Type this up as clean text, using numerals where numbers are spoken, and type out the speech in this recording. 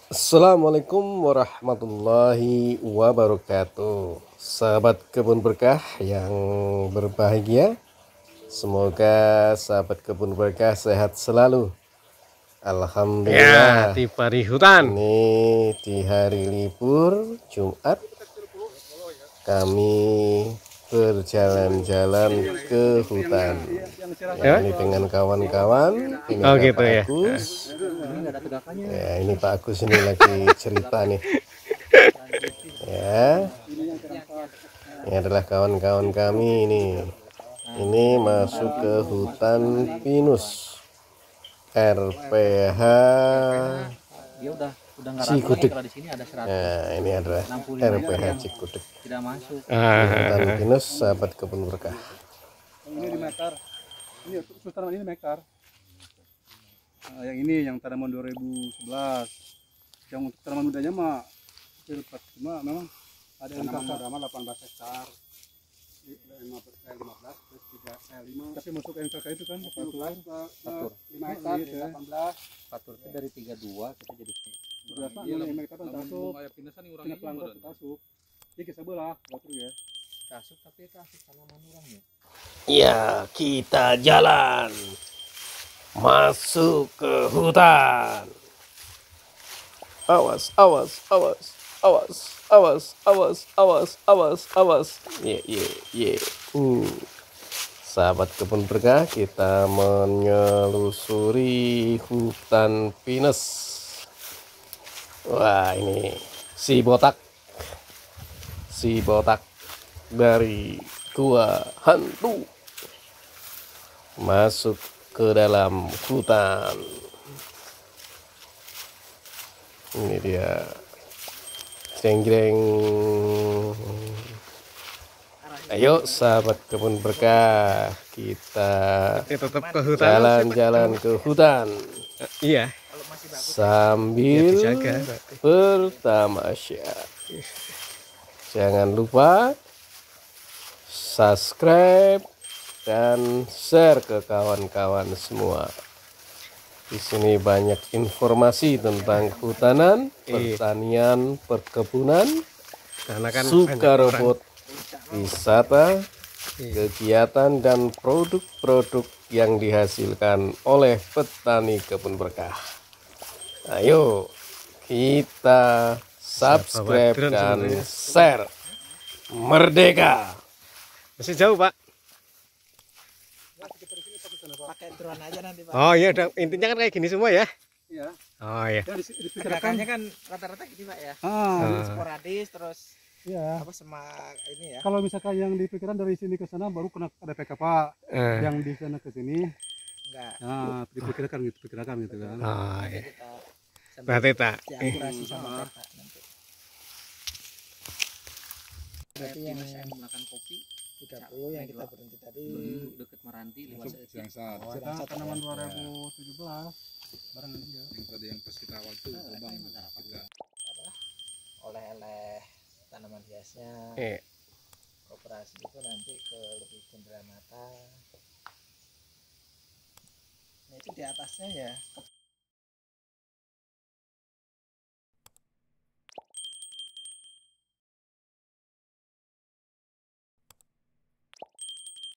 Assalamualaikum warahmatullahi wabarakatuh. Sahabat kebun berkah yang berbahagia, semoga sahabat kebun berkah sehat selalu. Ya, Alhamdulillah, tiba di hutan. ini di hari libur Jumat kami berjalan-jalan ke hutan. Ya? Ini dengan kawan-kawan. Ini Oh ada gitu Pak ya. Agus. Ya, ini Pak Agus ini lagi cerita nih. Ya, ini adalah kawan-kawan kami ini. Ini masuk ke hutan pinus RPH Dia udah nggak ragu lagi Cikudek. kalau di sini ada 100. Nah, ini adalah 65 RPH yang Cikudek. tidak masuk. Di hutan Ah, pinus, sahabat kebun berkah. Ini di Mekar. Ini khusus tanaman ini Mekar. Nah, yang ini yang tanaman 2011. Yang untuk tanaman mudanya mah kecil, cuma memang ada yang tanaman 18 hektar. 15 terus 5. Tapi masuk NKK itu kan 14 5 hektar 18. Fatur itu dari 32 kita jadi Biasa mulai mereka kan tasuk. Tina pelangkot tasuk. Jadi sebelah batur ya. kasuk, tapi kasuk tanaman orang ya. Ya, kita jalan masuk ke hutan. Awas, awas, awas, awas, awas, awas, awas, awas, awas. Ye, ye, ye. Sahabat kebun berkah, kita menyelusuri hutan pinus. Wah, ini si botak dari gua hantu masuk ke dalam hutan. Ini dia, jeng-jeng. Ayo sahabat kebun berkah, kita tetap ke hutan. jalan-jalan ke hutan Iya. sambil Ya, dijaga. bertamasya. Jangan lupa subscribe dan share ke kawan-kawan semua. Di sini banyak informasi tentang kehutanan, pertanian, perkebunan, Karena kan suka banyak robot, wisata, kegiatan dan produk-produk yang dihasilkan oleh petani kebun berkah. Ayo kita subscribe drone dan sebenarnya. share. Merdeka! Masih jauh, Pak. Pakai drone aja nanti, Pak. Oh iya, intinya kan kayak gini semua ya. Iya. Oh iya. Yang Gerakannya kan rata-rata gini, Pak ya. Sporadis terus iya. apa semak ini ya. Kalau misalkan yang dipikiran dari sini ke sana baru kena ada PKP. Yang di sana ke sini Enggak. nah diperkirakan gitu kan. Oh iya. Kita sambil Berarti tak. diakurasi sama peta nanti. Berarti yang menggunakan kopi 30 yang kita berhenti tadi deket Meranti lewat Kita tanaman 2017 barengan dia. yang tadi yang pas kita awal tuh lubang kita oleh tanaman hiasnya. Operasi itu nanti ke lebih cenderamata. Nah itu di atasnya ya